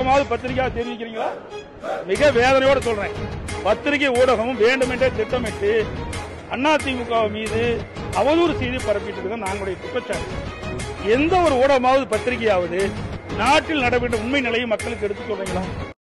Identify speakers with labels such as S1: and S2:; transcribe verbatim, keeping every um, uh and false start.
S1: ஊடகமாவது பத்திரிகையாக தெரிவிக்கிறீங்களா? மிக வேதனையோடு சொல்றேன். பத்திரிகை ஊடகமும் வேண்டுமென்றே திட்டமிட்டு அதிமுக மீது அவதூறு செய்தி பரப்பிட்டு இருக்க நாங்களுடைய குற்றச்சாட்டு. எந்த ஒரு ஊடகமாவது பத்திரிகையாவது நாட்டில் நடைபெற்ற உண்மை நிலையை மக்களுக்கு எடுத்துக் சொல்றீங்களா?